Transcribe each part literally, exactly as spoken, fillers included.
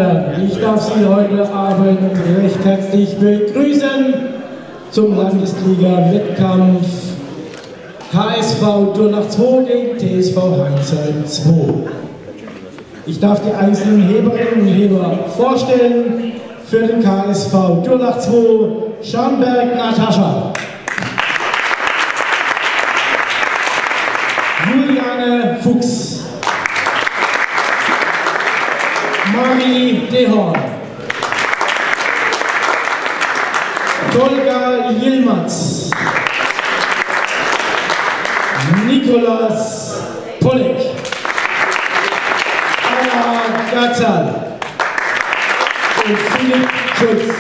Herren, ich darf Sie heute Abend recht herzlich begrüßen zum Landesliga-Wettkampf K S V Durlach zwei gegen T S V Heinsheim zwei. Ich darf die einzelnen Heberinnen und Heber vorstellen. Für den K S V Durlach zwei, Scharnberg Natascha. Juliane Fuchs. Marie Dehorn. Tolga Yilmaz. Nikolas Pollek. Anna Gatzal. Und Philipp Schulz.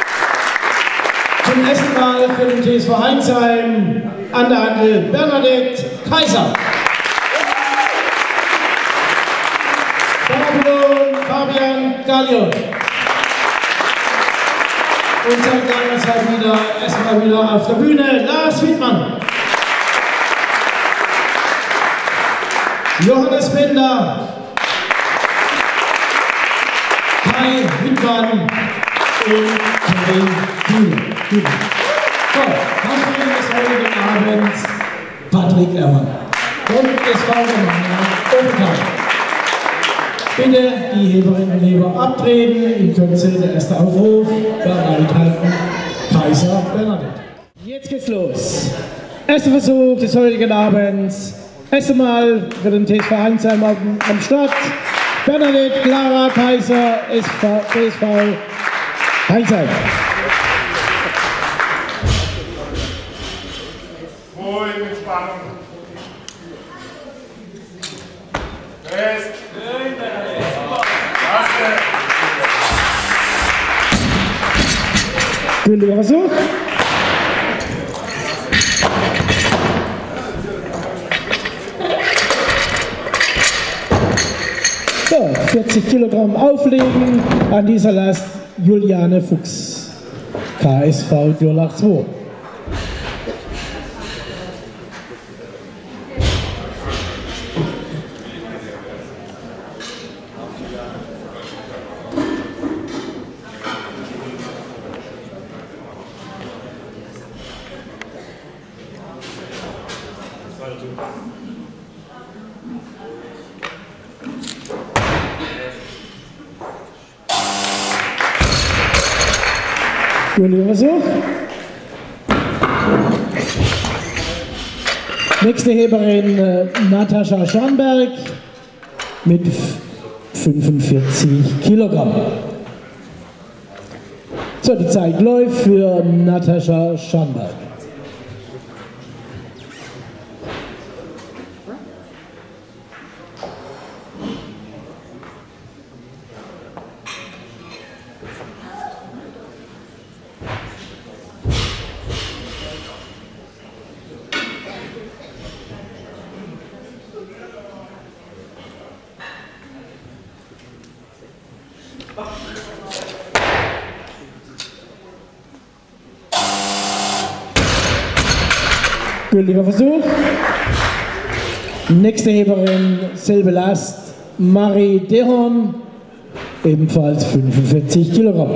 Zum ersten Mal für den T S V Heinsheim an der Handel Bernadette Kaiser. Fabian Gallion. Und seit langer Zeit wieder, erstmal wieder auf der Bühne, Lars Wiedmann. Johannes Bender. Kai Wiedmann und Kevin Kühne. So, Kampfrichter des heutigen Abends, Patrick Ermann. Und es war der Openkart. Bitte die Heberinnen und Heber abtreten. In Kürze der erste Aufruf. Bereithalten. Kaiser Bernadette. Jetzt geht's los. Erster Versuch des heutigen Abends. Erste Mal für den T S V Heinsheim am, am Start. Bernadette Clara Kaiser, T S V Heinsheim. Ruhig, Entspannung. Fest. Gültiger Versuch. So, vierzig Kilogramm auflegen. An dieser Last Juliane Fuchs. K S V Durlach zwei. Gültiger Versuch. Nächste Heberin äh, Natascha Scharnberg mit fünfundvierzig Kilogramm. So, die Zeit läuft für Natascha Scharnberg. Gültiger Versuch. Nächste Heberin, selbe Last, Marie Dehorn, ebenfalls fünfundvierzig Kilogramm.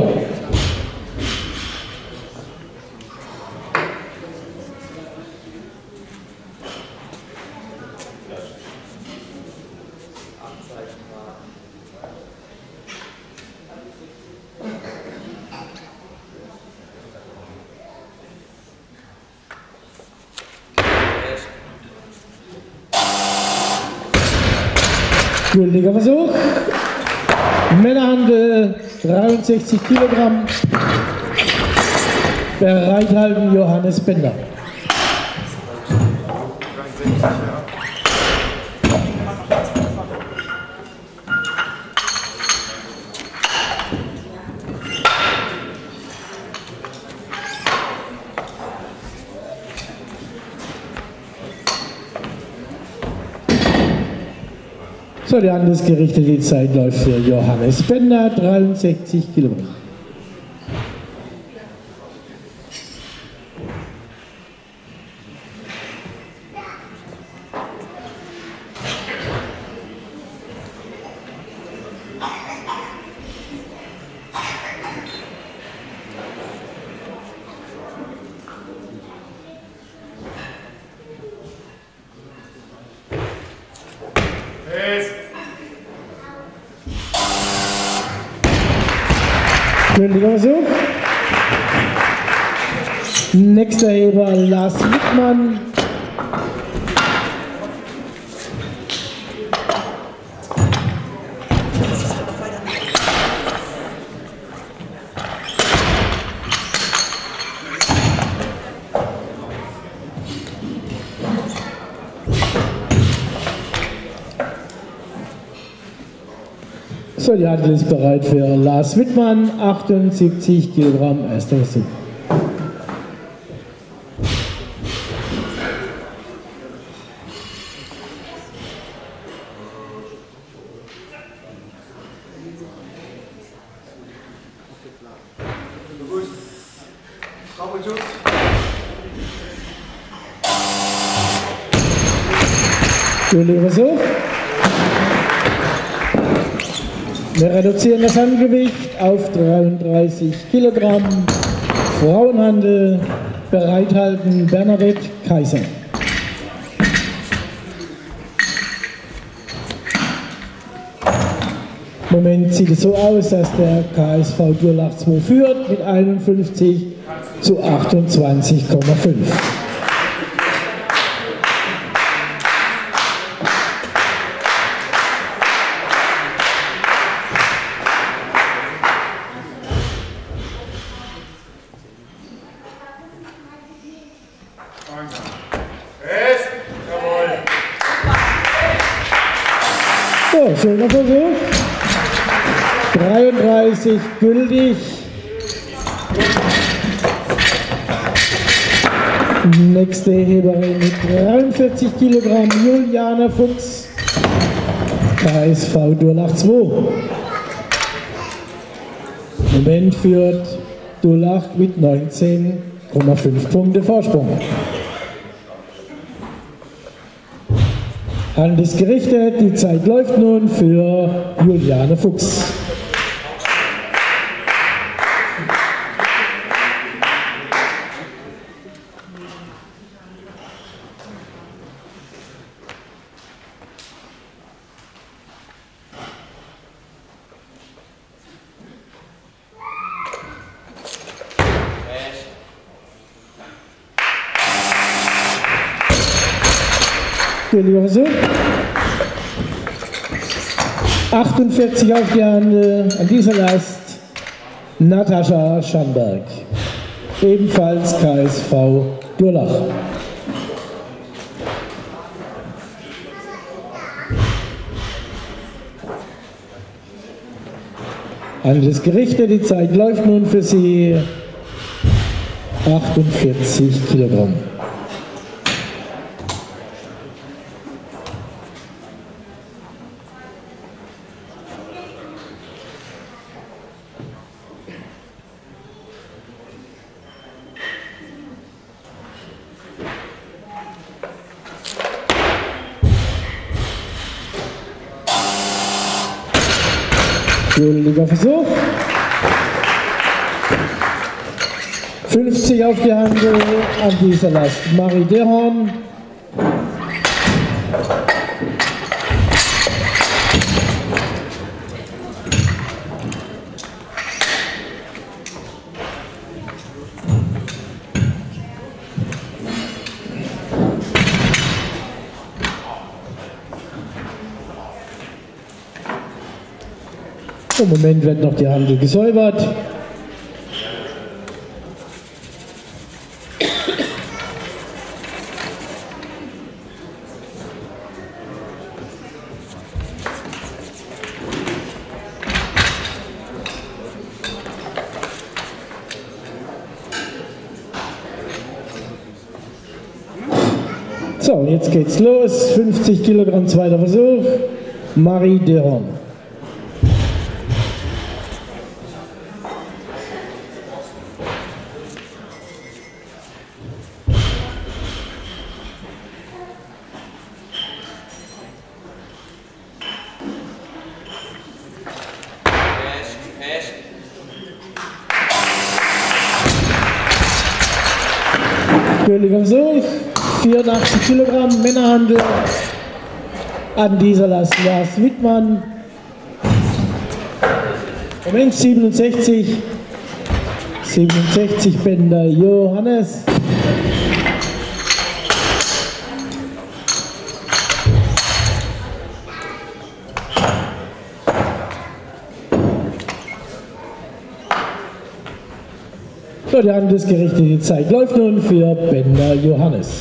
Gültiger Versuch. Männerhandel dreiundsechzig Kilogramm. Bereithalten Johannes Bender. So, die handelsgerichtete Zeit läuft für Johannes Bender, dreiundsechzig Kilogramm. Gültiger Versuch. Nächster Heber Lars Wittmann. So, die Handel ist bereit für Lars Wittmann, achtundsiebzig Kilogramm, erster Versuch. Gültiger Versuch. Wir reduzieren das Handgewicht auf dreiunddreißig Kilogramm. Frauenhandel, bereithalten Bernadette Kaiser. Im Moment sieht es so aus, dass der K S V Durlach zwei führt mit einundfünfzig zu achtundzwanzig Komma fünf. So, schöner Versuch. dreiunddreißig gültig. Nächste Heberin mit dreiundvierzig Kilogramm, Juliane Fuchs, K S V Durlach zwei. Im Moment führt Durlach mit neunzehn Komma fünf Punkte Vorsprung. Hand ist gerichtet, die Zeit läuft nun für Juliane Fuchs. Gültiger Versuch. achtundvierzig auf die Handel, an dieser Last Natascha Schamberg, ebenfalls K S V Durlach. Handel ist gerichtet, die Zeit läuft nun für sie, achtundvierzig Kilogramm. Gültiger Versuch. fünfzig auf die Handel, an dieser Last Marie Dehorn. Im Moment wird noch die Handel gesäubert. So, jetzt geht's los. fünfzig Kilogramm, zweiter Versuch. Marie Dehorn. Gültiger Versuch, vierundachtzig Kilogramm, Männerhandel, an dieser Last Lars Wittmann, Moment siebenundsechzig siebenundsechzig Bender Johannes. So, die Hand ist gerichtet, die Zeit läuft nun für Bender Johannes.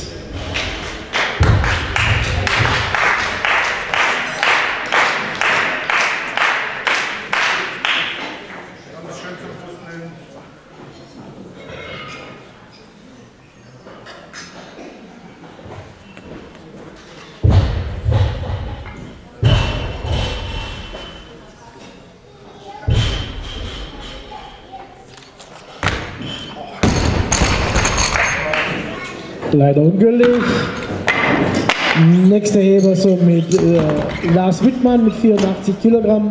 Leider ungültig. Nächster Heber somit äh, Lars Wittmann mit vierundachtzig Kilogramm.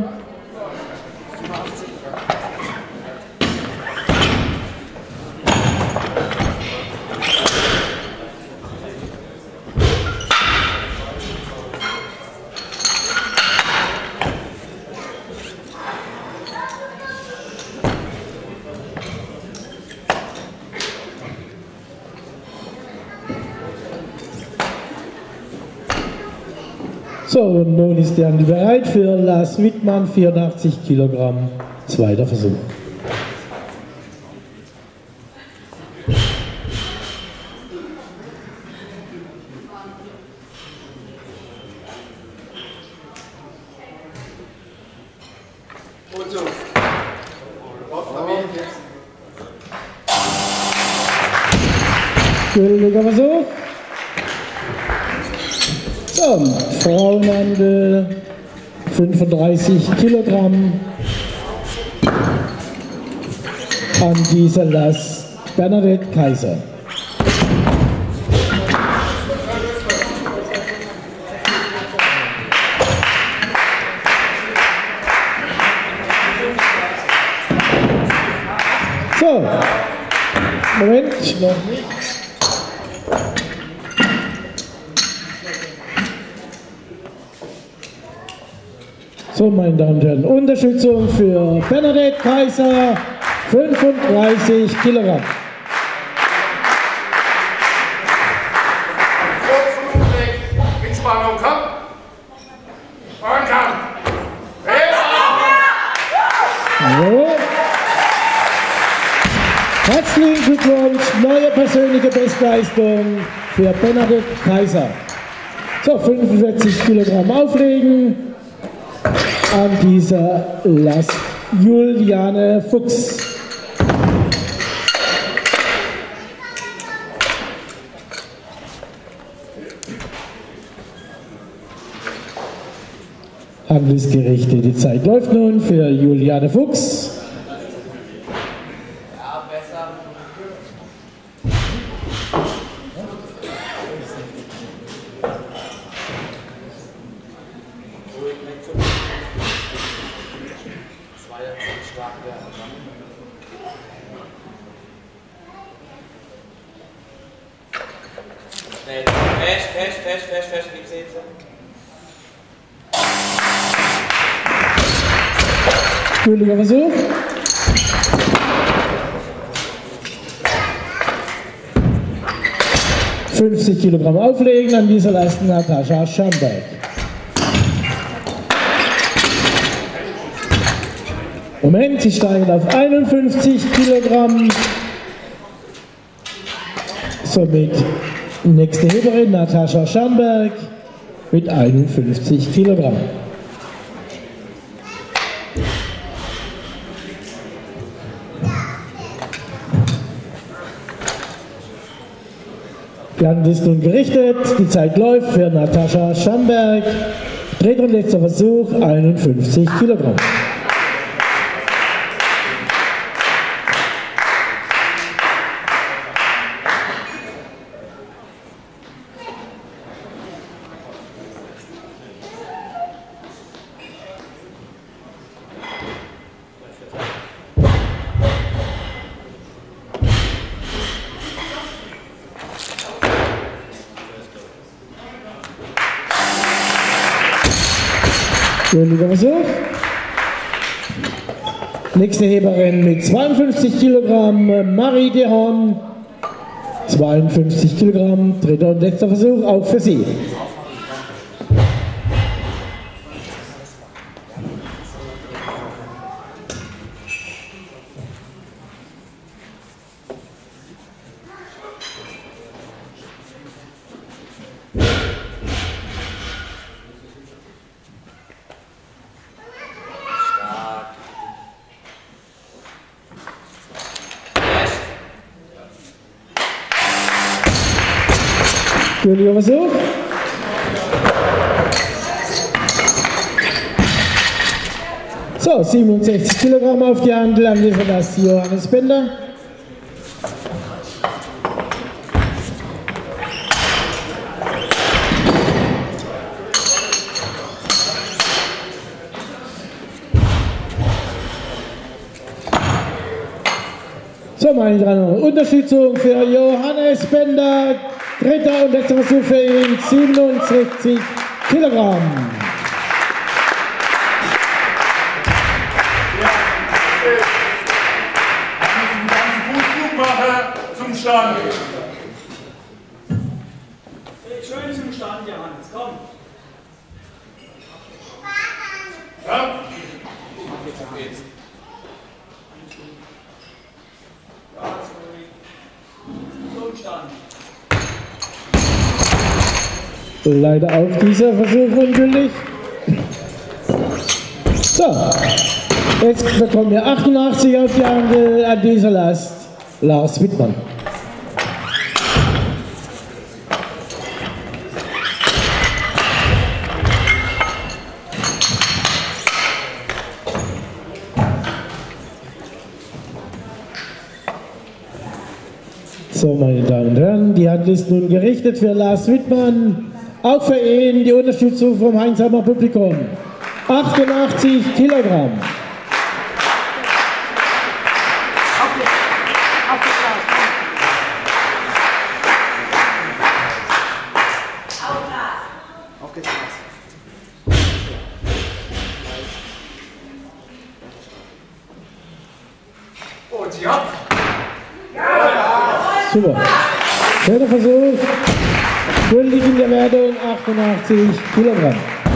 So, und nun ist der Andi bereit für Lars Wittmann, vierundachtzig Kilogramm, zweiter Versuch. Und so. Gültiger Versuch. So, Frauenhandel, fünfunddreißig Kilogramm. An dieser Last Bernadette Kaiser. So, Moment, noch nicht. So, meine Damen und Herren, Unterstützung für Bernadette Kaiser, fünfunddreißig Kilogramm. Mit Spannung, komm! Und komm! So. Herzlichen Glückwunsch, neue persönliche Bestleistung für Bernadette Kaiser. So, fünfundvierzig Kilogramm auflegen. An dieser Last Juliane Fuchs. Hand ist gerichtet, die Zeit läuft nun für Juliane Fuchs. Fest, fest, fest, fest, fest, gib's jetzt. Gültiger Versuch. fünfzig Kilogramm auflegen, an dieser Leiste Natascha Schamberg. Moment, sie steigt auf einundfünfzig Kilogramm. Somit nächste Heberin Natascha Schamberg mit einundfünfzig Kilogramm. Die Hand ist nun gerichtet, die Zeit läuft für Natascha Schamberg. Dritter und letzter Versuch, einundfünfzig Kilogramm. Gültiger Versuch. Nächste Heberin mit zweiundfünfzig Kilogramm, Marie Dehorn. zweiundfünfzig Kilogramm, dritter und letzter Versuch, auch für sie. Entschuldigung, Versuch. So, siebenundsechzig Kilogramm auf die Handel, an dieser Last Johannes Bender. So, meine Damen und Herren, Unterstützung für Johannes Bender. Dritter und letzter Versuch für ihn, siebenundsechzig Kilogramm. Ja, einen ganzen Fußzug machen zum Stand. Schön zum Stand, Johannes, komm. Ja? Jetzt. Zum Stand. Leider auch dieser Versuch ungültig. So, jetzt bekommen wir achtundachtzig auf die Handel, an dieser Last Lars Wittmann. So, meine Damen und Herren, die Handel ist nun gerichtet für Lars Wittmann. Auch für ihn die Unterstützung vom Heinsheimer Publikum. achtundachtzig Kilogramm. Und sie hat. Super. Schöner Versuch. Schuldig in der Wertung, achtundachtzig Kilogramm.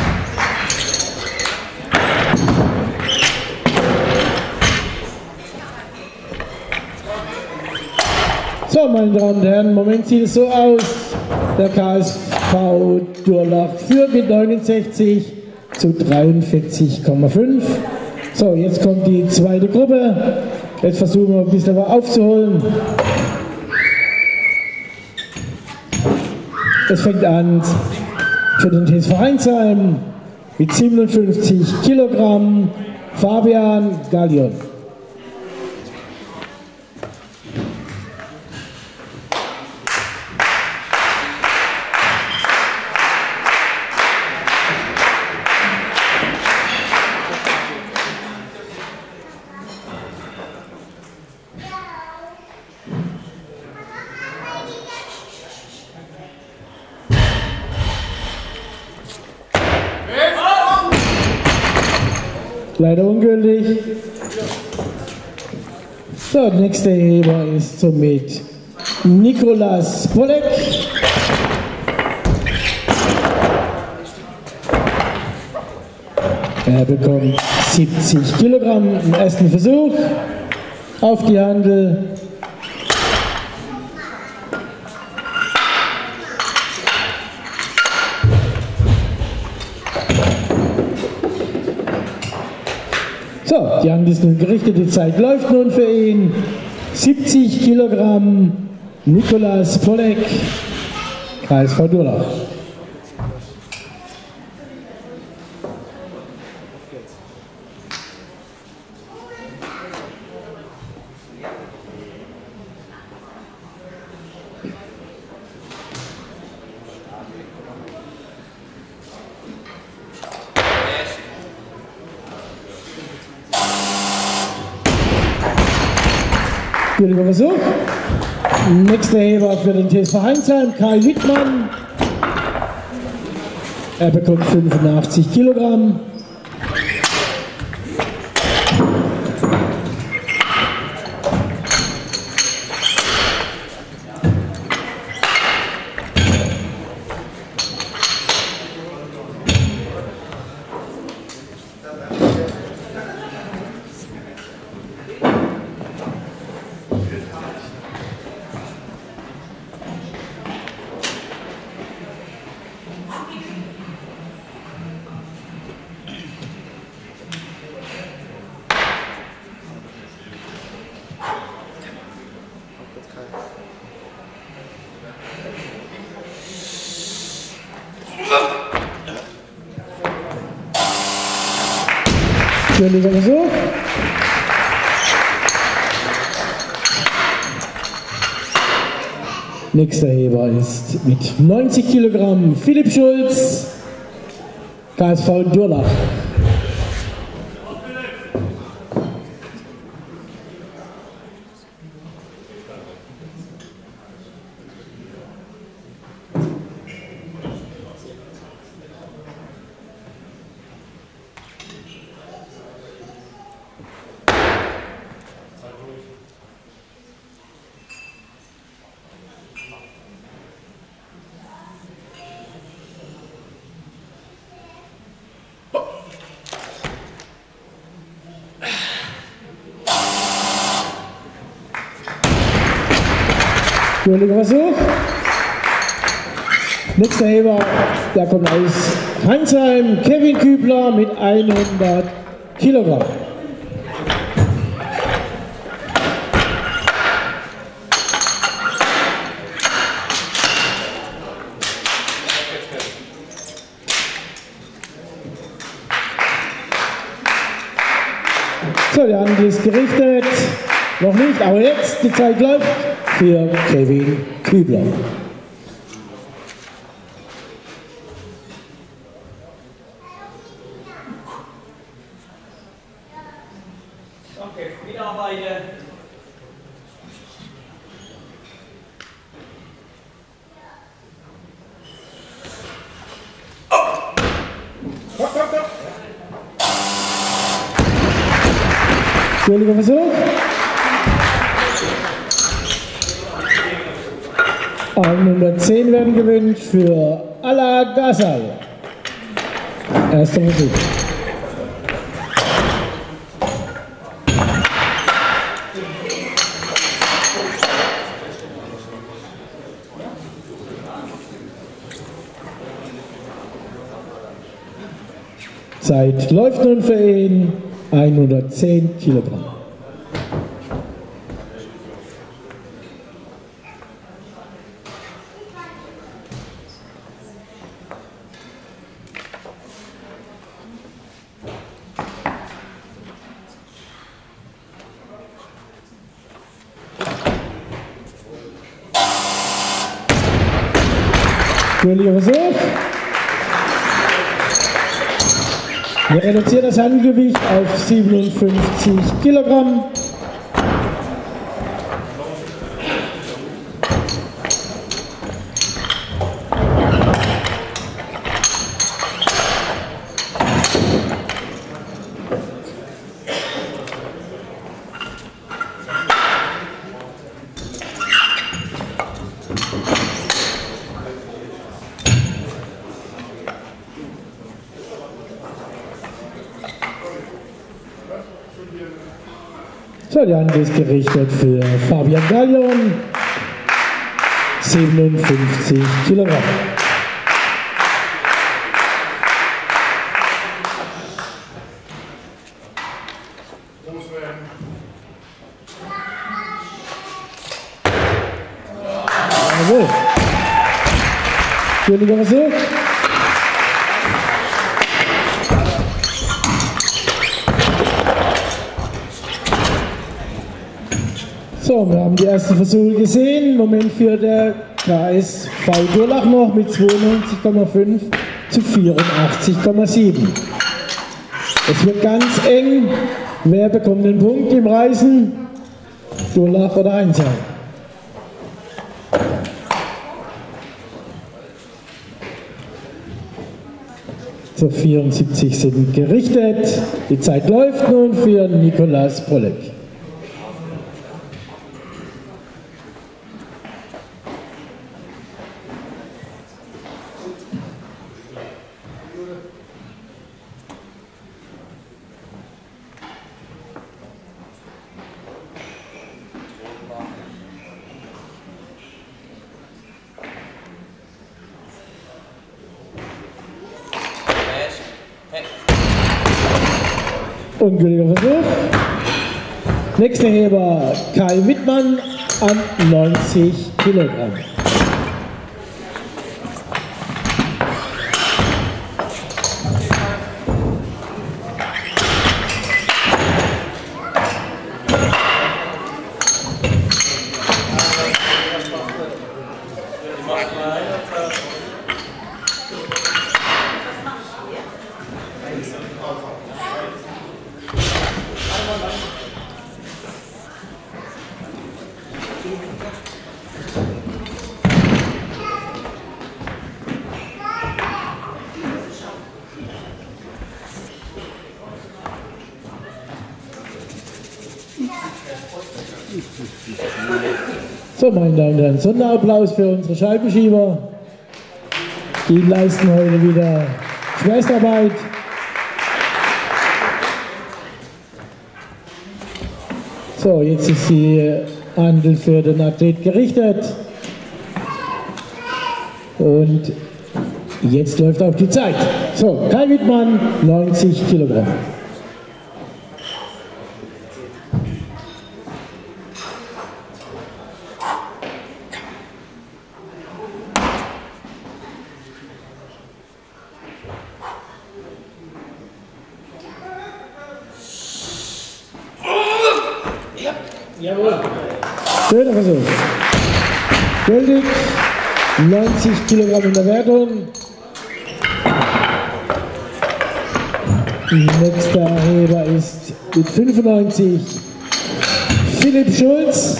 So, meine Damen und Herren, im Moment sieht es so aus. Der K S V Durlach führt mit neunundsechzig zu dreiundvierzig Komma fünf. So, jetzt kommt die zweite Gruppe. Jetzt versuchen wir ein bisschen was aufzuholen. Es fängt an für den T S V Heinsheim mit siebenundfünfzig Kilogramm, Fabian Gallion. Leider ungültig. So, der nächste Heber ist somit Nikolas Polek. Er bekommt siebzig Kilogramm im ersten Versuch auf die Handel. So, die Hand ist nun gerichtet, die Zeit läuft nun für ihn. siebzig Kilogramm, Nikolas Polek, K S V Durlach. Schwieriger Versuch. Nächster Heber für den T S V Heinsheim, Kai Wittmann. Er bekommt fünfundachtzig Kilogramm. Schöner Versuch. Nächster Heber ist mit neunzig Kilogramm Philipp Schulz, K S V Durlach. Schöner Versuch. Nächster Heber, der kommt aus Hansheim, Kevin Kübler mit hundert Kilogramm. So, der Hand ist gerichtet. Noch nicht, aber jetzt, die Zeit läuft für Kevin Kübler. Danke, Mitarbeiter. Schöner Versuch. hundertzehn werden gewünscht für Ala Gasal. Erster Versuch. Zeit läuft nun für ihn, hundertzehn Kilogramm. Schöner Versuch. Wir reduzieren das Handgewicht auf siebenundfünfzig Kilogramm. So, die Hand ist gerichtet für Fabian Gallion, siebenundfünfzig Kilogramm. Jawohl. Schöner Versuch. So, wir haben die ersten Versuche gesehen. Im Moment führt der K S V Durlach noch mit zweiundneunzig Komma fünf zu vierundachtzig Komma sieben. Es wird ganz eng. Wer bekommt den Punkt im Reisen? Durlach oder Hansheim? So, vierundsiebzig sind gerichtet. Die Zeit läuft nun für Nikolaus Pollek. Ungültiger Versuch. Nächster Heber Kai Wittmann an neunzig Kilogramm. So, meine Damen und Herren, Sonderapplaus für unsere Scheibenschieber. Die leisten heute wieder Schwerstarbeit. So, jetzt ist die Handel für den Athlet gerichtet. Und jetzt läuft auch die Zeit. So, Kai Wittmann, neunzig Kilogramm. Jawohl. Schöner Versuch. Gültig. neunzig Kilogramm in der Wertung. Nächster Heber ist mit fünfundneunzig Philipp Schulz.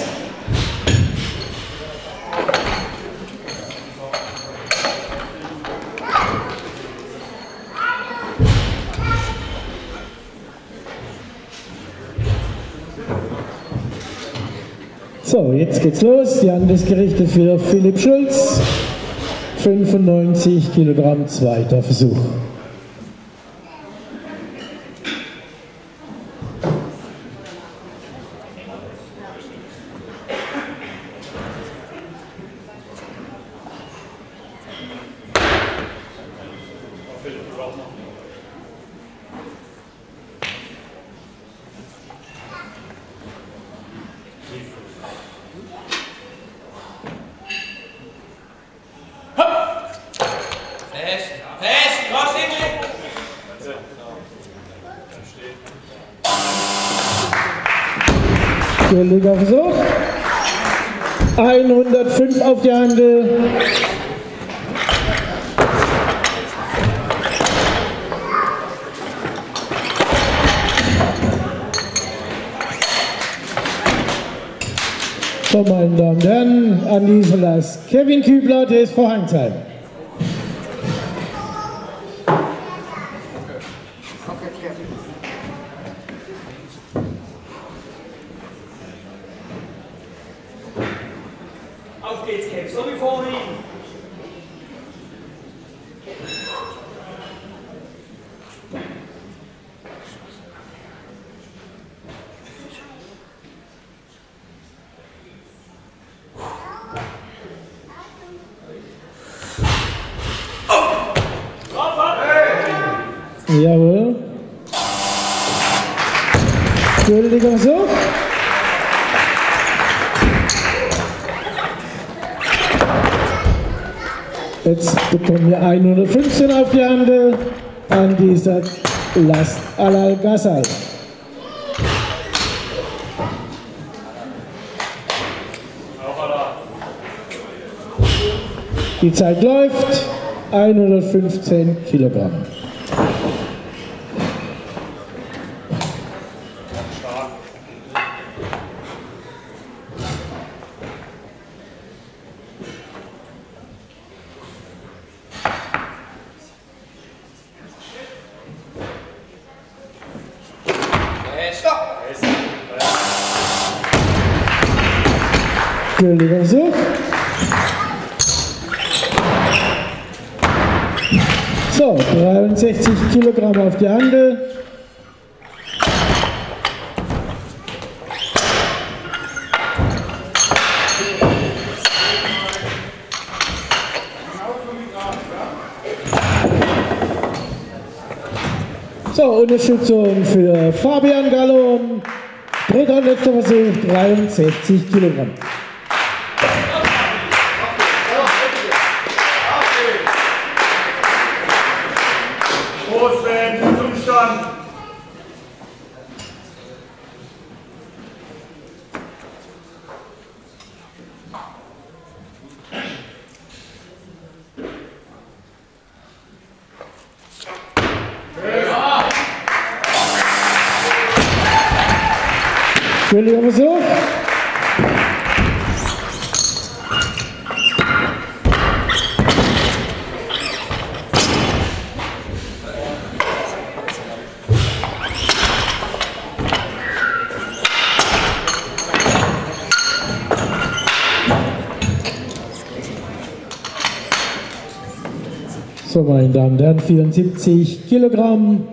So, jetzt geht's los. Die Hand ist gerichtet für Philipp Schulz. fünfundneunzig Kilogramm, zweiter Versuch. Gültiger Versuch. hundertfünf auf die Handel. So, meine Damen und Herren, an diesem Verlass Kevin Kübler, T S V Heinsheim. Auf geht's, Kev, so wie vorhin. Jawohl. Gültiger Versuch. Jetzt bekommen wir hundertfünfzehn auf die Handel an dieser Last Al-Al-Ghazal. Die Zeit läuft, hundertfünfzehn Kilogramm. Gültiger Versuch. So, dreiundsechzig Kilogramm auf die Handel. So, Unterstützung für Fabian Gallon. Dritter und letzter Versuch, dreiundsechzig Kilogramm. Großfan zum Stand. Gültiger Versuch. So, meine Damen und Herren, vierundsiebzig Kilogramm.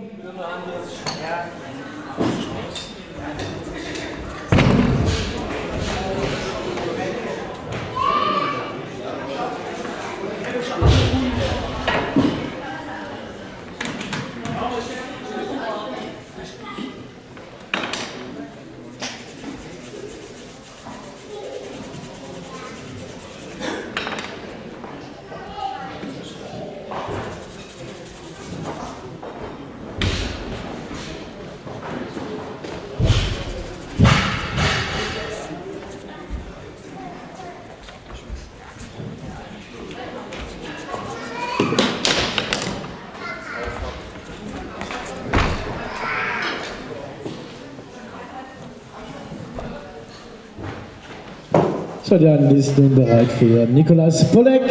So, dann ist nun bereit für Nikolaus Polek.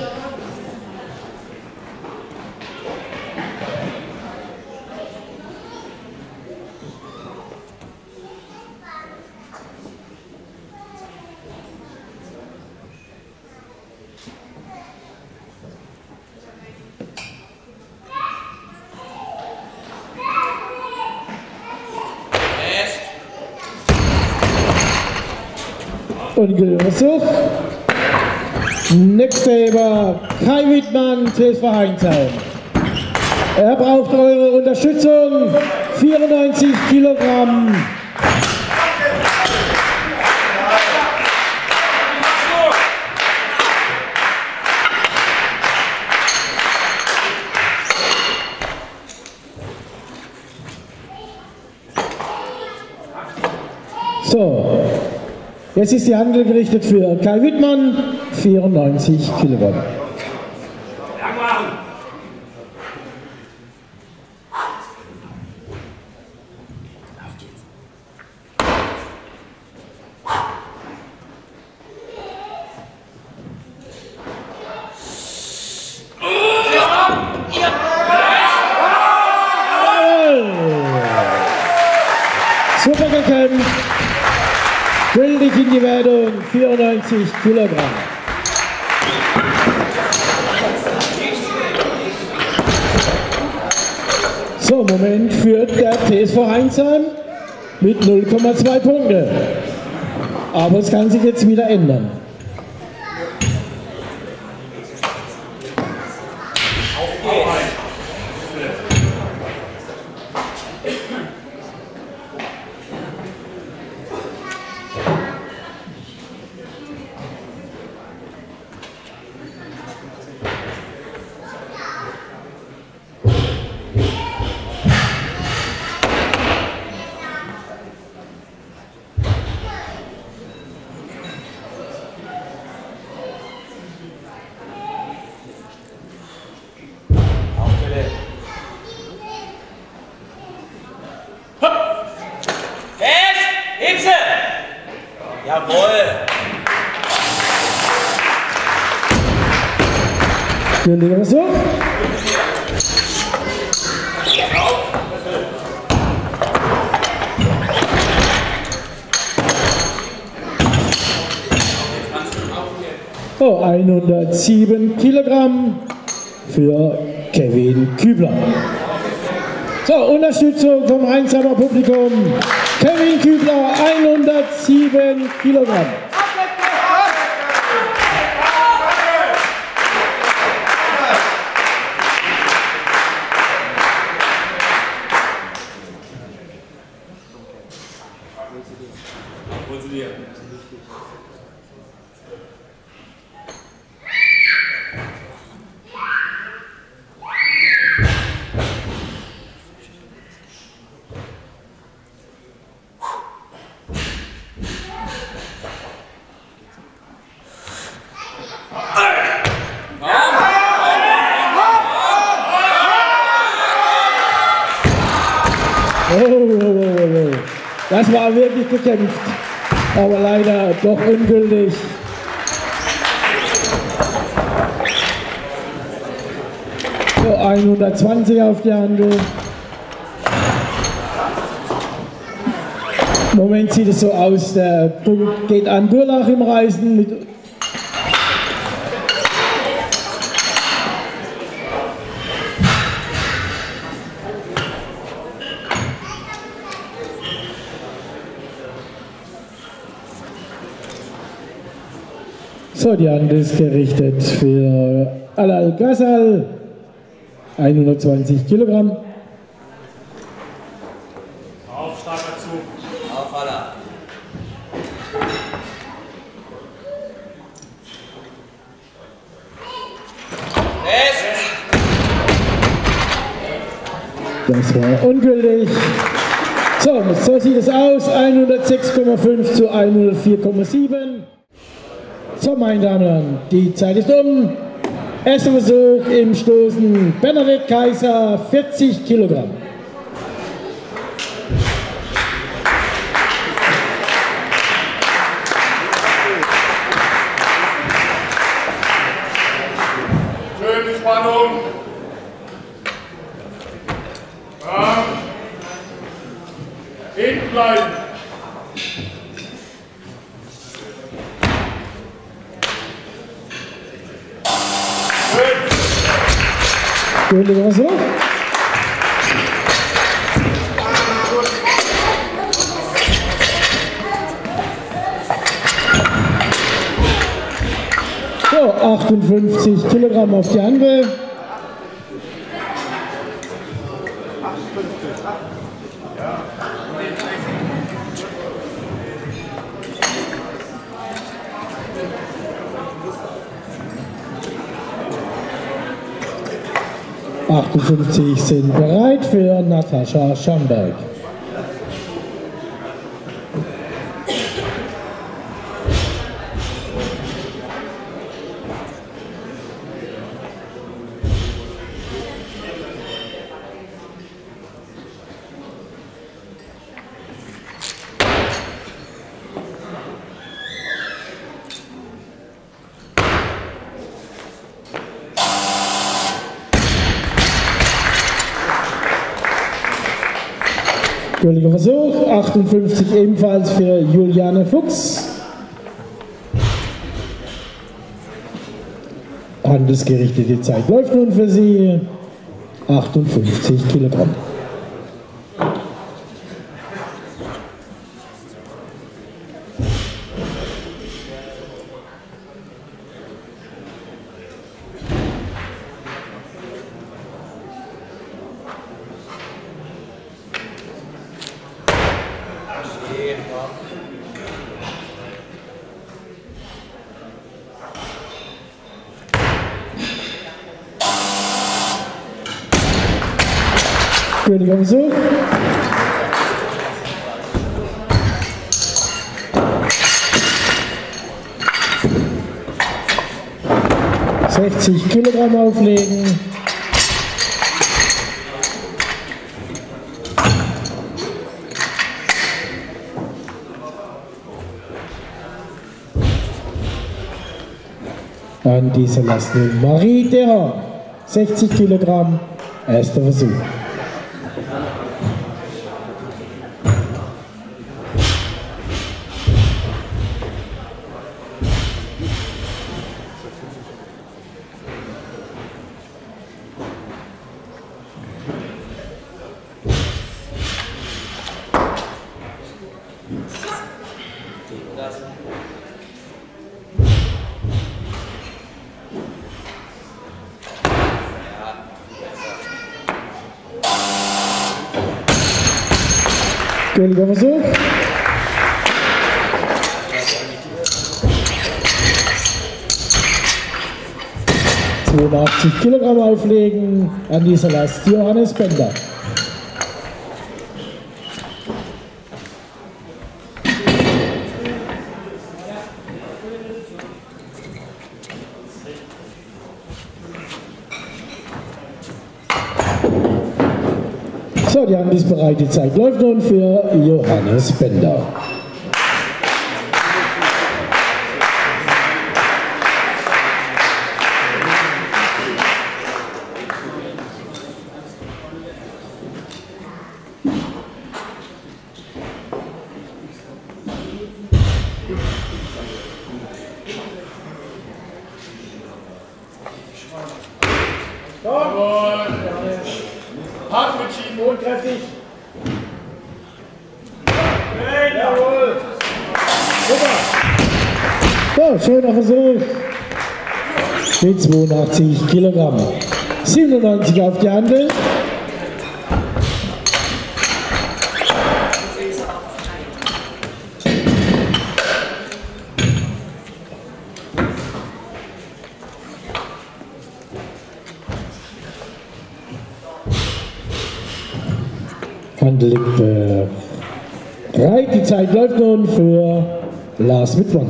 Und Versuch. Nächster Heber Kai Wittmann, T S V Heinsheim. Er braucht eure Unterstützung. vierundneunzig Kilogramm. So. Jetzt ist die Handel gerichtet für Kai Wittmann, vierundneunzig Kilogramm. Super gekämpft. Gültig in die Wertung, vierundneunzig Kilogramm. So, im Moment führt der T S V Heinsheim mit null Komma zwei Punkte. Aber es kann sich jetzt wieder ändern. Jawohl! Gültiger Versuch. Oh, hundertsieben Kilogramm für Kevin Kübler. So, Unterstützung vom Heinsheimer Publikum. Kevin Kübler, hundertsieben Kilogramm. Oh, oh, oh, oh. Das war wirklich gekämpft, aber leider doch ungültig. So, hundertzwanzig auf die Handel. Im Moment sieht es so aus, der Punkt geht an Durlach im Reisen mit So, die Hand ist gerichtet für Alal Ghazal, hundertzwanzig Kilogramm. Auf, starker Zug. Auf, Alal. Das war ungültig. So, so sieht es aus. hundertsechs Komma fünf zu hundertvier Komma sieben. So, meine Damen und Herren, die Zeit ist um. Erster Versuch im Stoßen. Bernadette Kaiser, vierzig Kilogramm. Schöne Spannung. Ja. Hinten bleiben. Gültiger Versuch. So, achtundfünfzig Kilogramm auf die Handel. achtundfünfzig sind bereit für Natascha Schamberg. Gültiger Versuch, achtundfünfzig ebenfalls für Juliane Fuchs. Handelsgerichtete Zeit läuft nun für sie, achtundfünfzig Kilogramm. Gültiger Versuch. sechzig Kilogramm auflegen. An dieser Last Marie Derhorn, sechzig Kilogramm, erster Versuch. Gültiger Versuch. zweiundachtzig Kilogramm auflegen, an dieser Last Johannes Bender. So, die Hand ist bereit, die Zeit läuft nun für Johannes Bender. Jawohl. Hart mitschieben und kräftig. Jawohl. Super. So, schöner Versuch. Mit zweiundachtzig Kilogramm. siebenundneunzig auf die Handel. Handel liegt bereit. Die Zeit läuft nun für Lars Wittmann.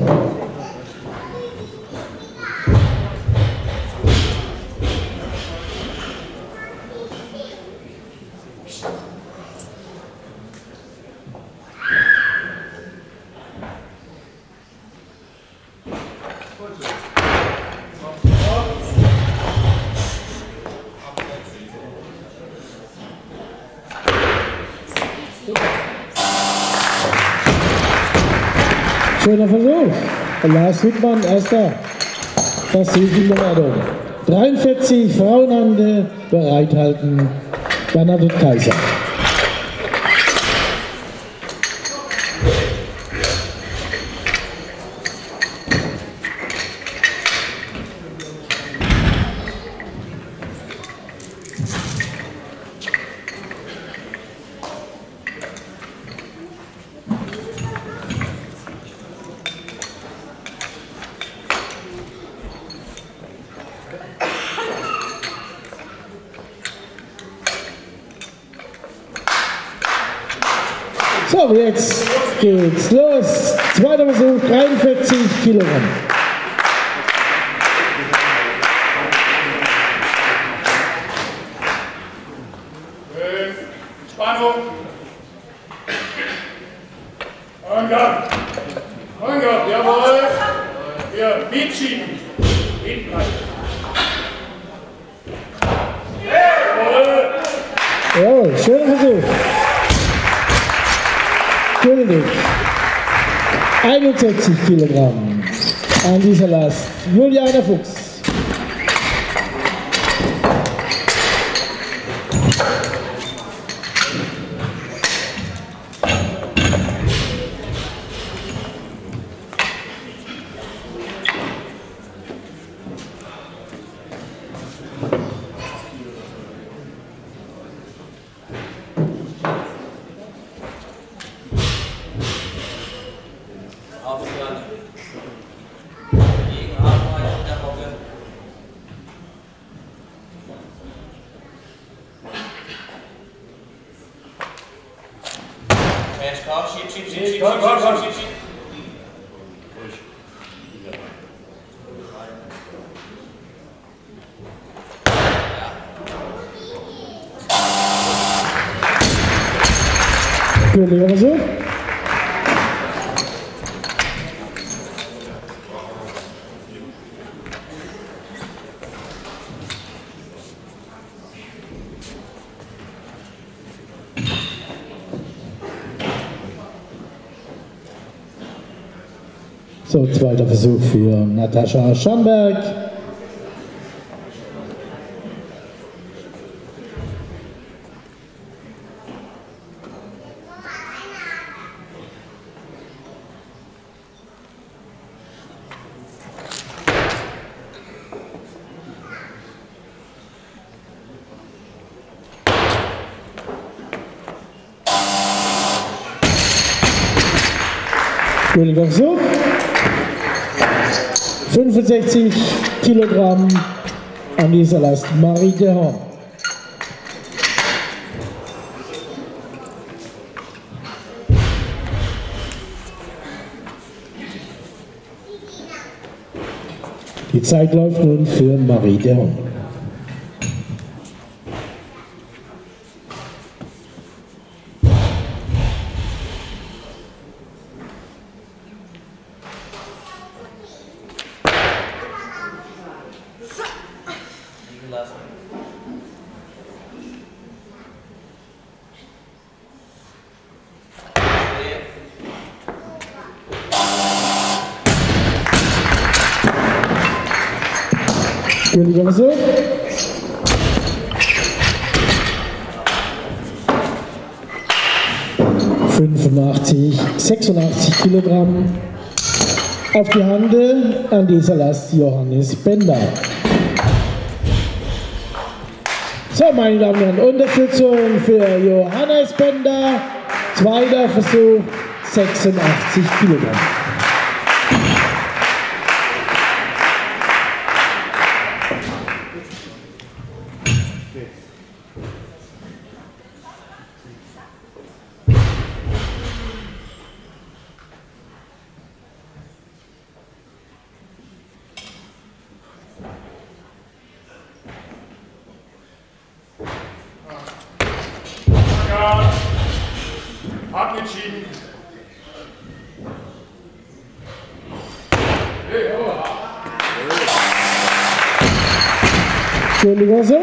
Schöner Versuch. Lars Wittmann, erster Versuch in der Wertung. dreiundvierzig Frauenhande bereithalten. Bernadette Kaiser. So, jetzt geht's los. Zweiter Versuch, dreiundvierzig Kilogramm. Spannung. Angang. Angang, jawohl. Wir mitschieben. Hinten rein. Jawohl. Jawohl, schöner Versuch. Gültig. einundsechzig Kilogramm an dieser Last. Juliana Fuchs. Aufhören. Gegen Arbeit in der Hocke. Mensch, komm, schieb, schieb, schieb, schieb, Komm, komm, komm. schieb, schieb. Gültiger Versuch. So, zweiter Versuch für Natascha Schamberg. Gültiger Versuch. fünfundsechzig Kilogramm an dieser Last. Marie Dehorn. Die Zeit läuft nun für Marie Dehorn. Gültiger Versuch. fünfundachtzig, sechsundachtzig Kilogramm Auf die Handel an dieser Last Johannes Bender. So, meine Damen und Herren, Unterstützung für Johannes Bender. Zweiter Versuch, sechsundachtzig Kilogramm. Abgeschieden. Entschuldigung, so.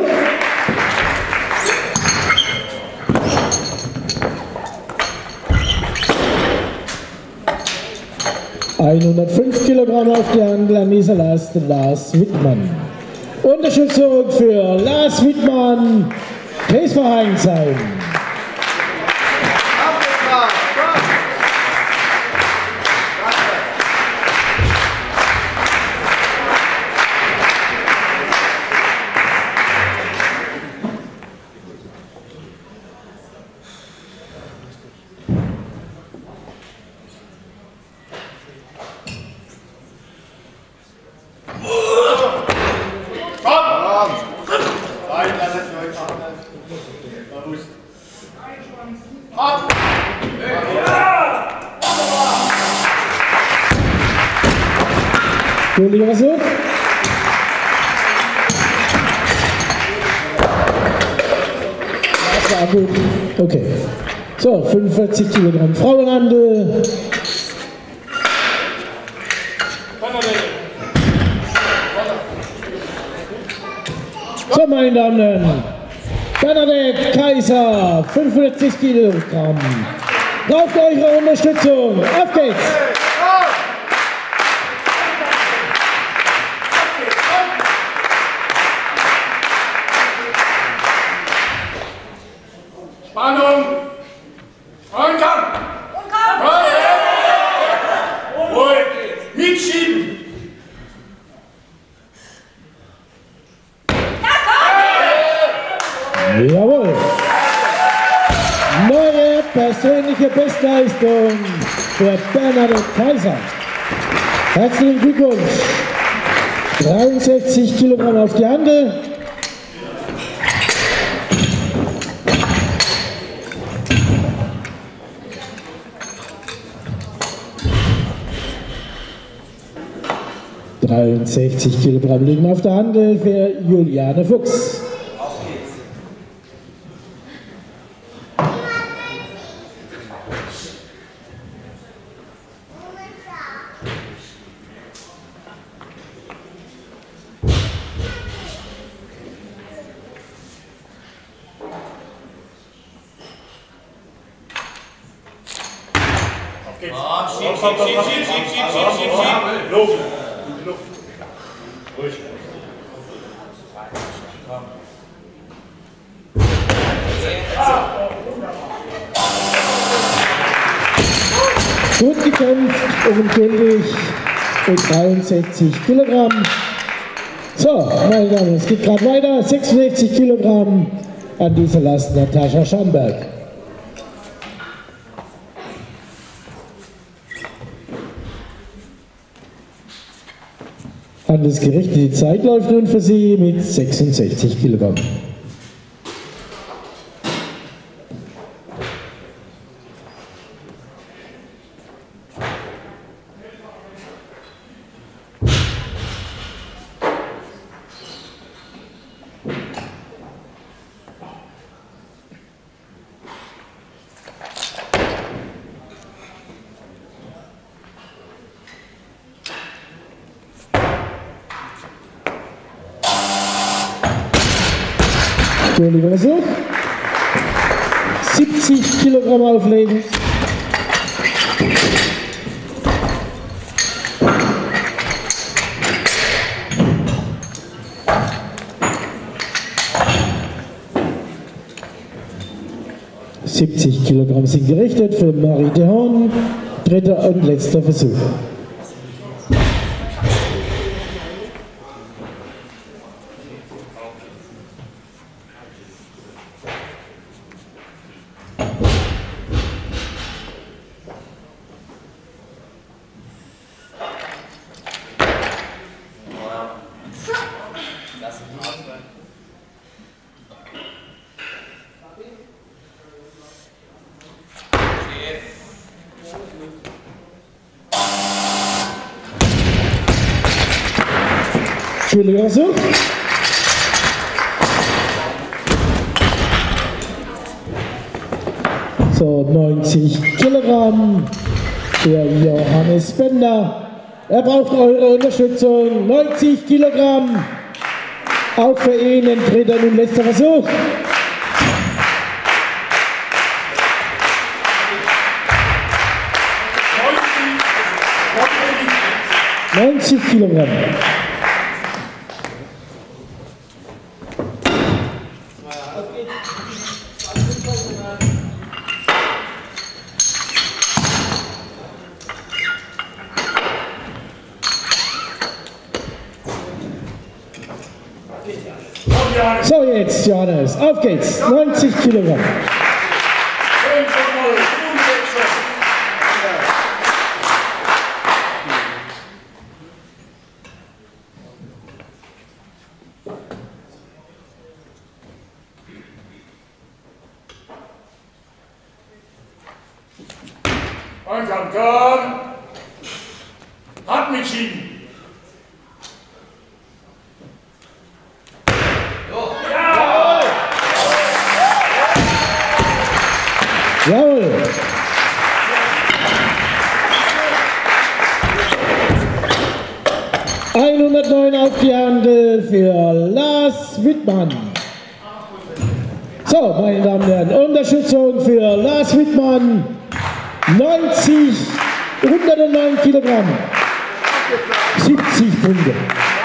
hundertfünf Kilogramm auf die Handel an dieser Last, Lars Wittmann. Unterstützung für Lars Wittmann, Käsverein sein. Entschuldigung, was so? Das war gut. Okay. So, fünfundvierzig Kilogramm Frauenhandel. So, meine Damen und Herren. Bernadette Kaiser, fünfundvierzig Kilogramm. Braucht eure Unterstützung. Auf geht's! Spannung! Und Kampf! Und Kampf! Ruhig! Mitschieben! Jawohl! Neue persönliche Bestleistung für Bernadette Kaiser. Herzlichen Glückwunsch! dreiundsechzig Kilogramm auf die Handel. dreiundsechzig Kilogramm liegen auf der Handel für Juliane Fuchs. Auf geht's. Auf geht's! Ah, schieb, schieb, schieb, schieb, schieb, schieb, schieb, schieb, schieb. Luft! Luft! Ruhig! Gut gekämpft und gültig für dreiundsechzig Kilogramm. So, meine Damen und Herren, es geht gerade weiter. sechsundsechzig Kilogramm an dieser Last Natascha Schamberg. Handelsgericht, die Zeit läuft nun für Sie mit sechsundsechzig Kilogramm. Entschuldigung, Versuch. siebzig Kilogramm auflegen. siebzig Kilogramm sind gerichtet für Marie de Horn. Dritter und letzter Versuch. Schwieriger Versuch. So, neunzig Kilogramm für Johannes Bender. Er braucht eure Unterstützung. neunzig Kilogramm. Auch für ihn ein dritter und letzter Versuch. neunzig Kilogramm. So, jetzt Johannes, auf geht's, neunzig Kilogramm. Und komm, komm! Hat mitschieben! Jawohl! hundertneun auf die Handel für Lars Wittmann. So, meine Damen und Herren, Unterstützung für Lars Wittmann. neunzig, hundertneun Kilogramm. siebzig Punkte.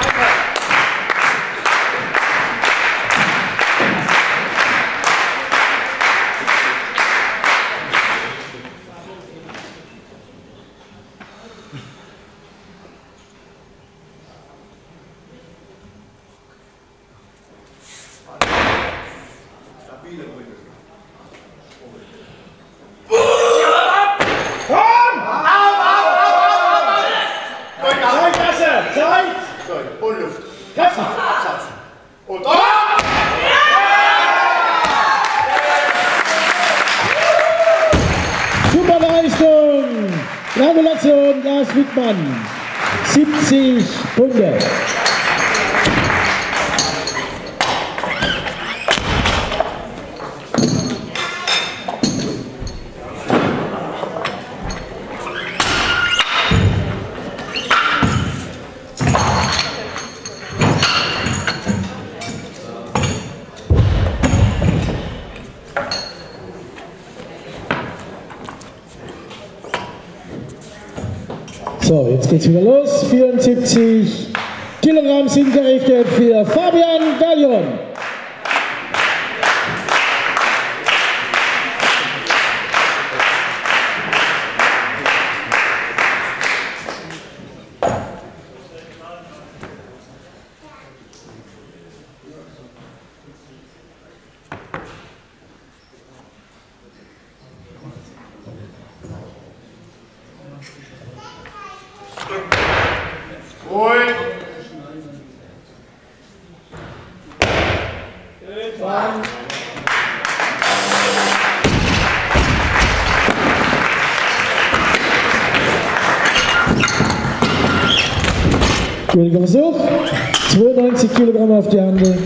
Und Luft. Kräftig. Und oh! Super Leistung. Gratulation, Lars Wittmann. siebzig Punkte. So, jetzt geht's wieder los. vierundsiebzig Kilogramm sind gerichtet für Fabian Gallion. Ruhig. Schwieriger Versuch. zweiundneunzig Kilogramm auf die Handel.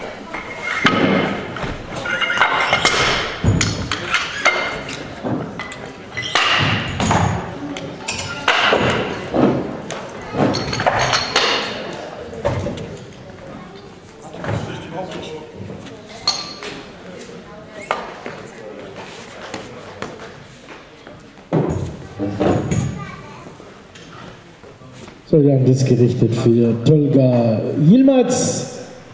So, wir haben das gerichtet für Tolga Yilmaz.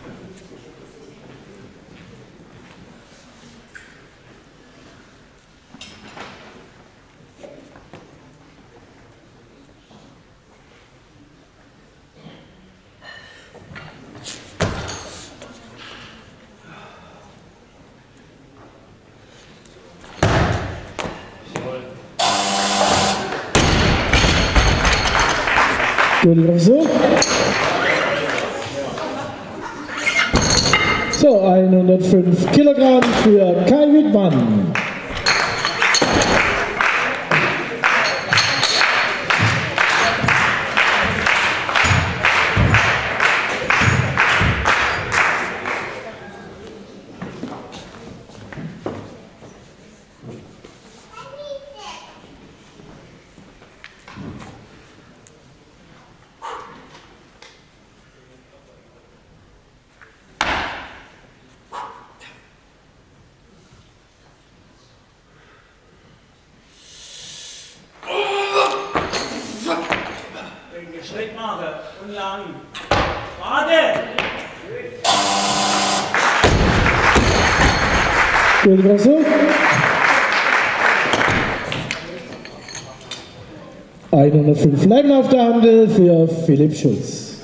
So. so, hundertfünf Kilogramm für Kai Wittmann. Den Schritt machen und lang. Warte! Gut, Versuch. hundertfünf Leiden auf der Handel für Philipp Schulz.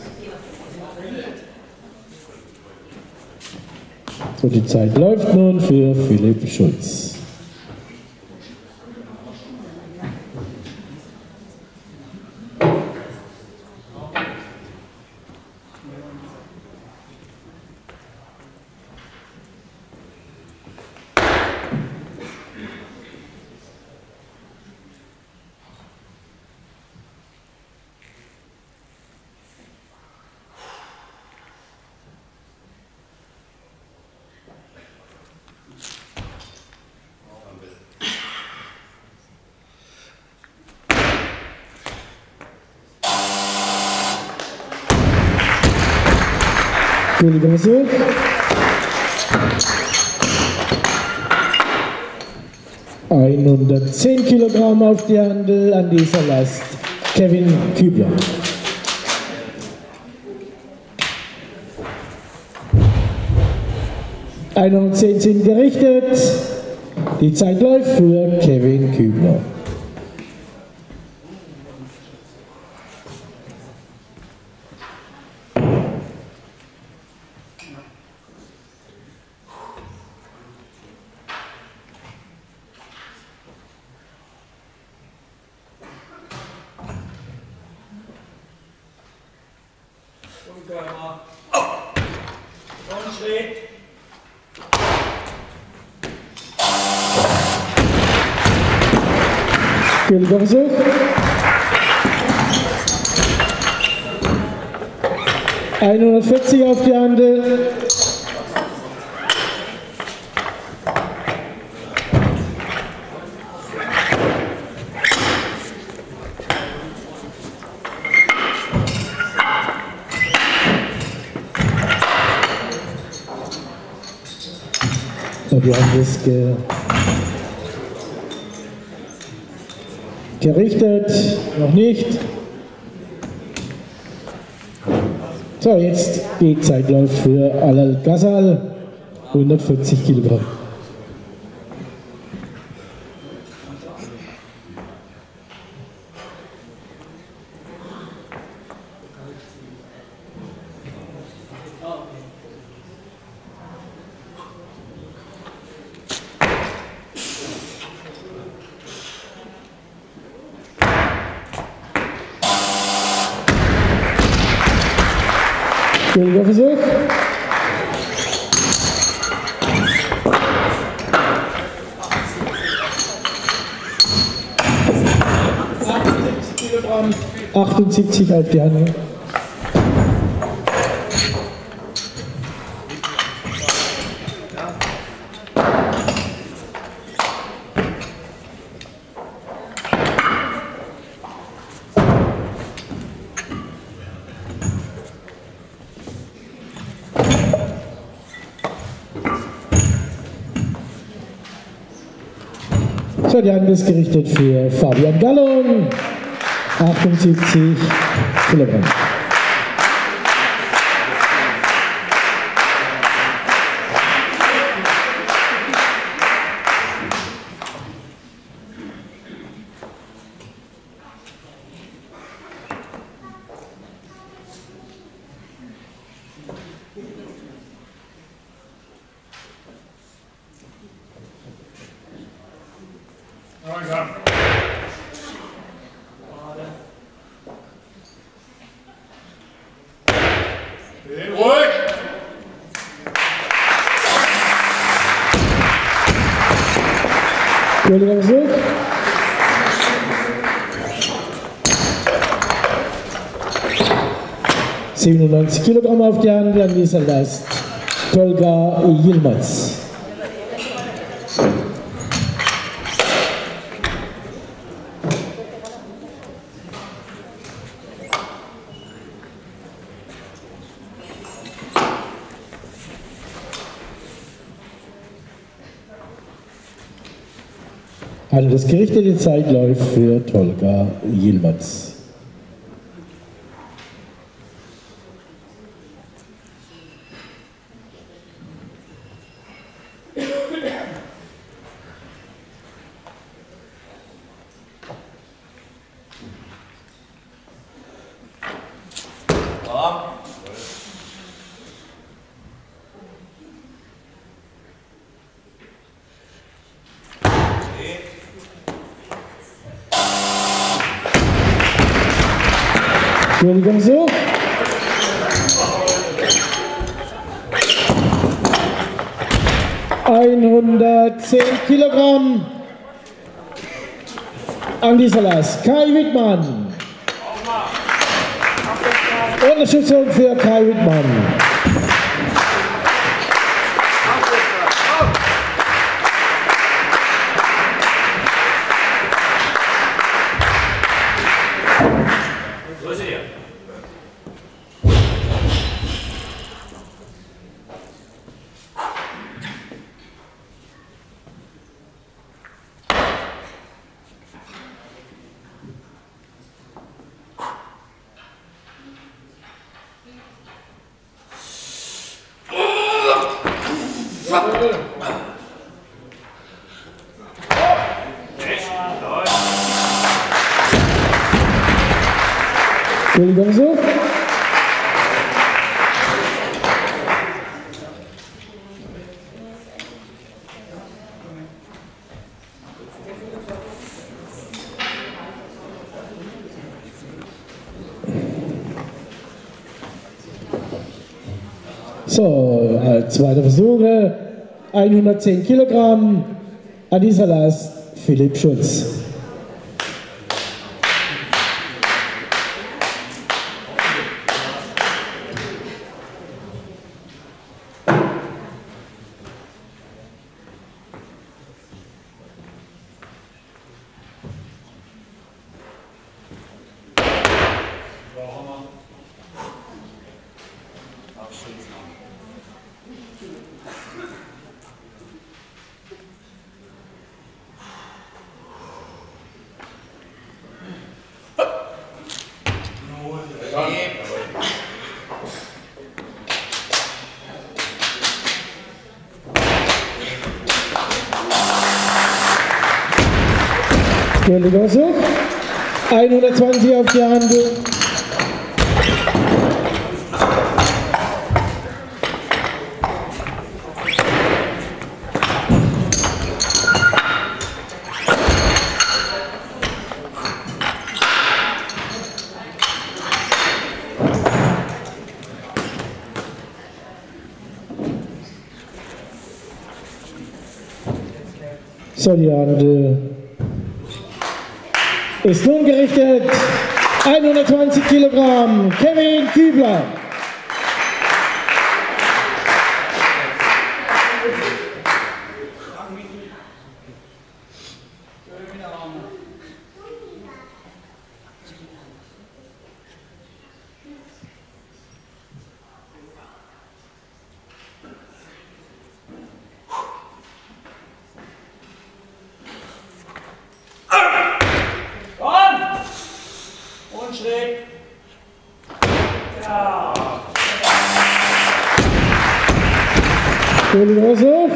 So, die Zeit läuft nun für Philipp Schulz. Entschuldigung, so. hundertzehn Kilogramm auf die Handel an dieser Last. Kevin Kübler. hundertzehn sind gerichtet. Die Zeit läuft für Kevin Kübler. Entschuldigung, Versuch. hundertvierzig auf die Handel. So, die Hand ist ge gerichtet, noch nicht. So, jetzt geht Zeitlauf für Alal Ghazal, hundertvierzig Kilogramm. Entschuldigung, Versuch. achtundsiebzig auf die Hand. So, die Hand ist gerichtet für Fabian Gallon, achtundsiebzig Kilogramm. Entschuldigung, Versuch. siebenundneunzig Kilogramm auf die Hand an dieser Last. Tolga Yilmaz. Also das gerichtete Zeit läuft für Tolga Yilmaz. Entschuldigung so. hundertzehn Kilogramm. Andi Salas, Kai Wittmann. Unterstützung für Kai Wittmann. Entschuldigung so. So, als zweiter Versuch, hundertzehn Kilogramm, Adi Salas, Philipp Schulz. Entschuldigung so. hundertzwanzig auf die Hand. So, die Hand ist nun gerichtet. hundertzwanzig Kilogramm, Kevin Kübler. Schräg. Ja. Entschuldigung so.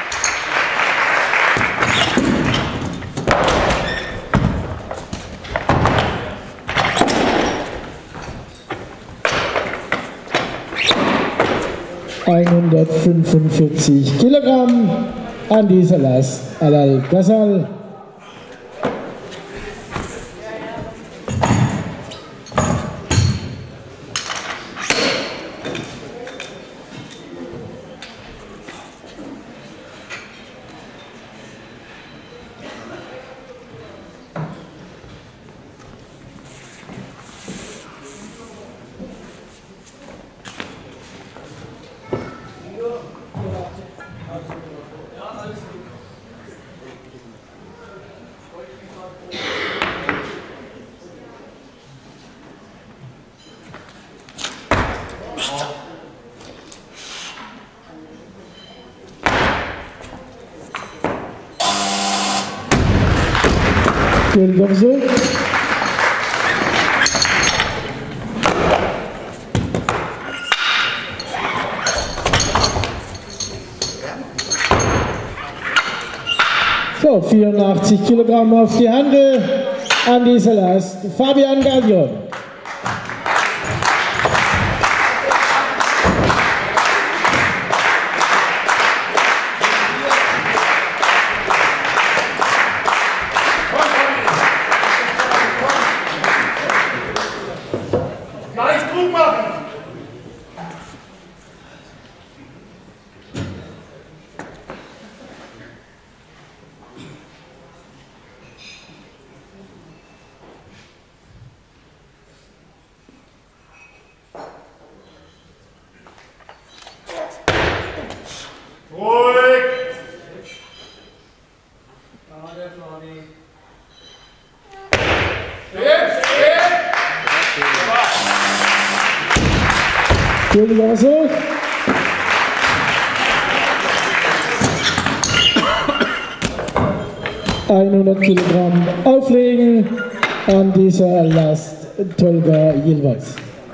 hundertfünfundvierzig Kilogramm, Andi Salas Alal Ghazal. Entschuldigung so. So, vierundachtzig Kilogramm auf die Hand, Andi Salas, Fabian Gallion. Entschuldigung, so. hundert Kilogramm auflegen an dieser Last Tolga Yilmaz.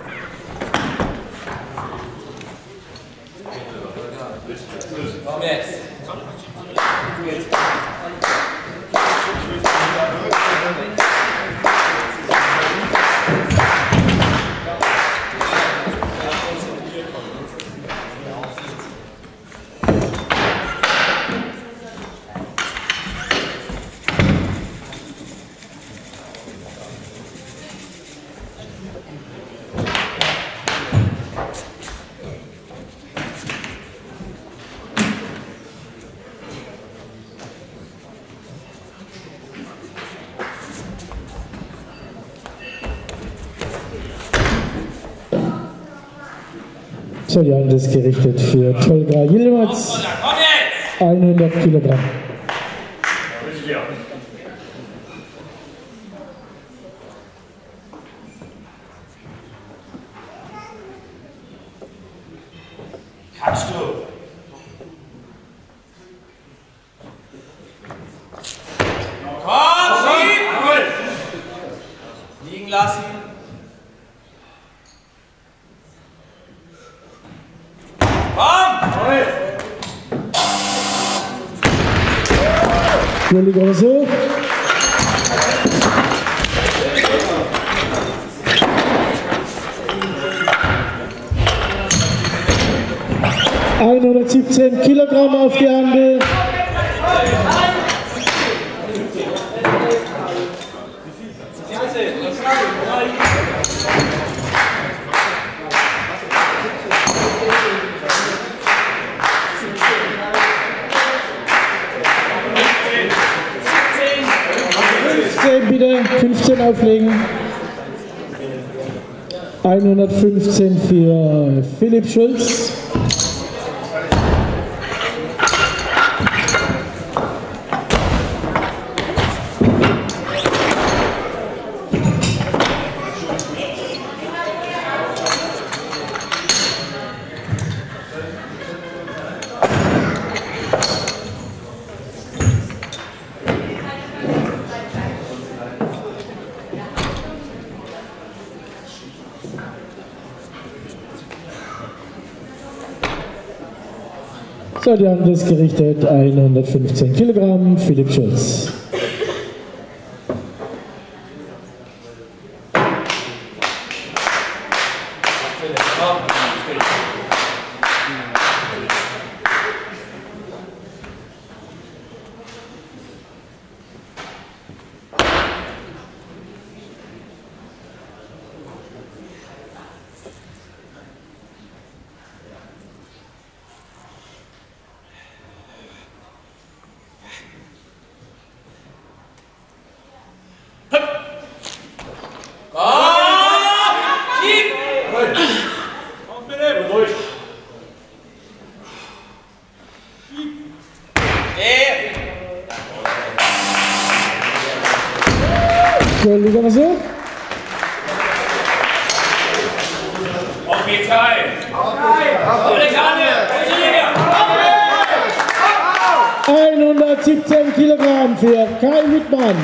So, die Hand ist gerichtet für Tolga Yilmaz, hundert Kilogramm. Kannst du? Komm, schieb! Liegen lassen. Entschuldigung, so. hundertsiebzehn Kilogramm auf die Handel. fünfzehn bitte, fünfzehn auflegen. hundertfünfzehn für Philipp Schulz. So, die Hand ist gerichtet, hundertfünfzehn Kilogramm, Philipp Schulz. Entschuldigung, so. Auf geht's rein! hundertsiebzehn Kilogramm für Kai Wittmann.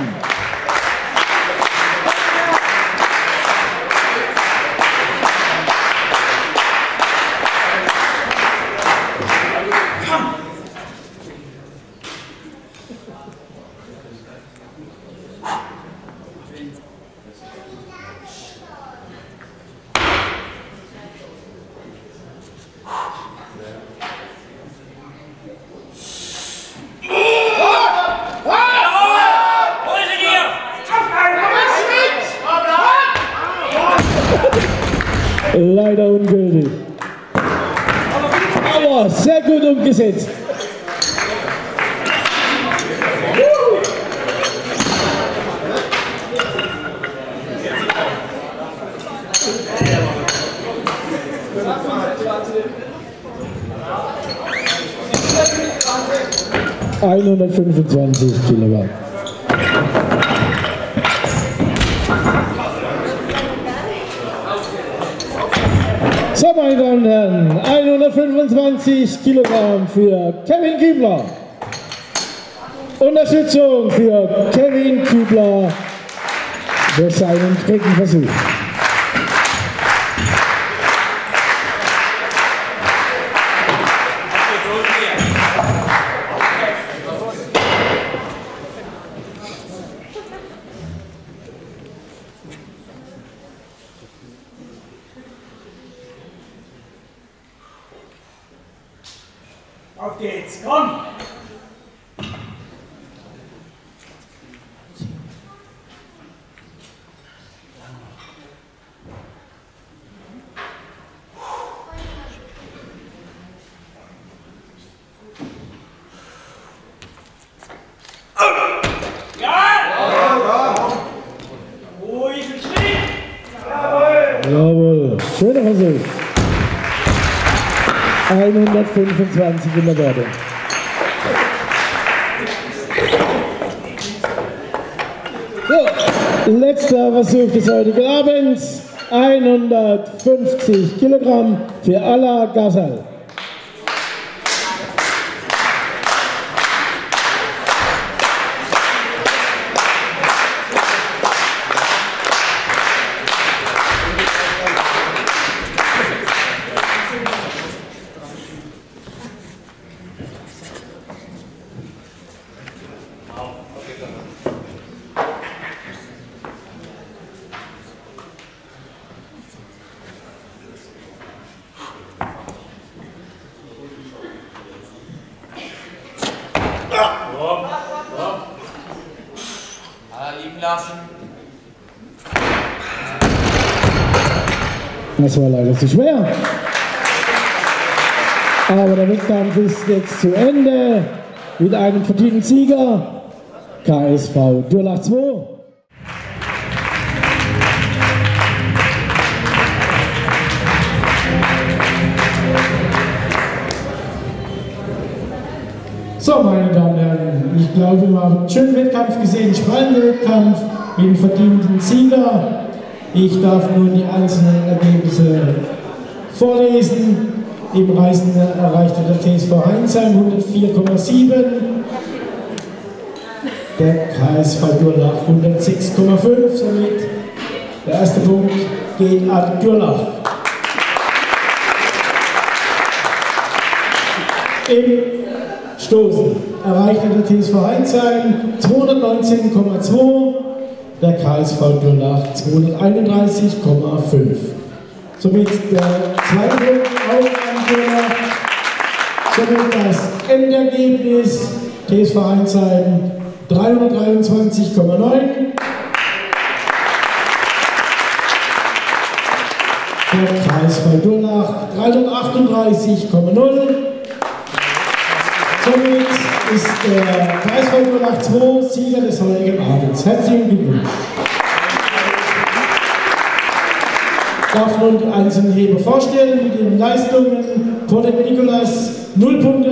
Leider ungültig. Aber sehr gut umgesetzt. hundertfünfundzwanzig Kilogramm. So, meine Damen und Herren, hundertfünfundzwanzig Kilogramm für Kevin Kübler. Unterstützung für Kevin Kübler für seinen dritten Versuch. Auf geht's, komm! Jawohl, schöner Versuch. hundertfünfundzwanzig in der Wertung. So, letzter Versuch des heutigen Abends. hundertfünfzig Kilogramm für Ala Ghazal. Liegen lassen. Das war leider zu schwer. Aber der Wettkampf ist jetzt zu Ende mit einem verdienten Sieger. K S V Durlach zwei. So, meine Damen und Herren, ich glaube, wir haben einen schönen Wettkampf gesehen, spannender Wettkampf mit einem verdienten Sieger. Ich darf nun die einzelnen Ergebnisse vorlesen. Im Reisenden erreichte der T S V Heinsheim hundertvier Komma sieben, der K S V Durlach hundertsechs Komma fünf, somit der erste Punkt geht an Durlach. Im Stoßen erreichte der T S V Heinsheim zweihundertneunzehn Komma zwei, der K S V Durlach zweihunderteinunddreißig Komma fünf. Somit der zweite Punkt auch an Durlach. Somit das Endergebnis: T S V Heinsheim dreihundertdreiundzwanzig Komma neun, der K S V Durlach dreihundertachtunddreißig Komma null. Somit ist der K S V Durlach zwei Sieger des heutigen Abends. Herzlichen Glückwunsch! Ich darf nun die einzelnen Heber vorstellen mit den Leistungen. Portet Nikolas, null Punkte.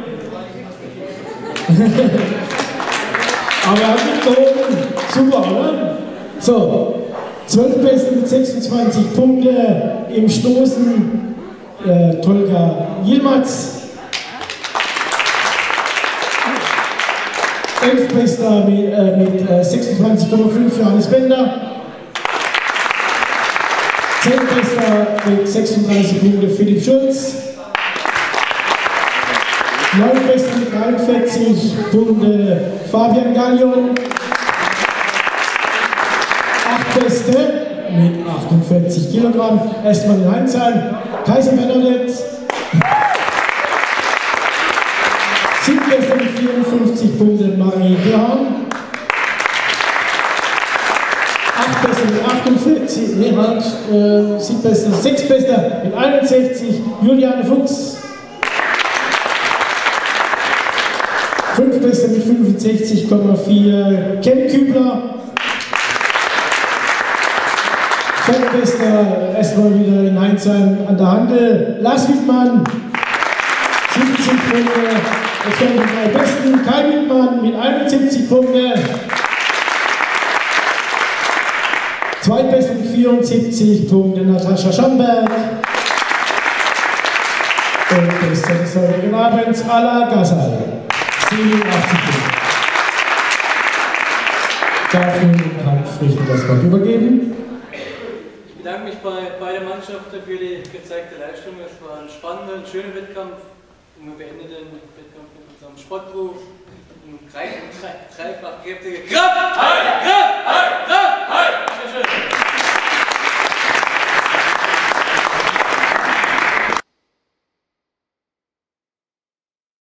Aber er hat mitgehoben. Super, oder? So, zwölf Besten mit sechsundzwanzig Punkte im Stoßen. Äh, Tolga Yilmaz. elf Bester mit, äh, mit äh, sechsundzwanzig Komma fünf für Hannes Bender. zehn Bester mit sechsunddreißig Punkte Philipp Schulz. neun Bester mit dreiundvierzig Punkte Fabian Gallion. acht Beste mit achtundvierzig Kilogramm erstmal in Heinsheim. Kaiser Bernadette. sieben Bester mit vierundfünfzig Punkten Marie Graham. acht Bester mit achtundvierzig, nee, halt, äh, sieben Bester, sechs Bester mit einundsechzig Juliane Fuchs. fünf Bester mit fünfundsechzig Komma vier Kevin Kübler. vier Bester erstmal wieder in Heinsheim an der Handel. Lars Wittmann, siebzig Punkte. Das waren die drei Besten. Kai Wittmann mit einundsiebzig Punkten. Zweitbeste mit vierundsiebzig Punkten Natascha Schamberg. Und Bestzeit des heutigen Abends, Ala Ghazal, siebenundachtzig Punkte. Darf nun dem Kampfrichter das Wort übergeben. Ich bedanke mich bei beiden Mannschaften für die gezeigte Leistung. Es war ein spannender und schöner Wettkampf. Und wir beenden den Wettkampf mit unserem Sportbuch. Dreifach kräftige Kraft!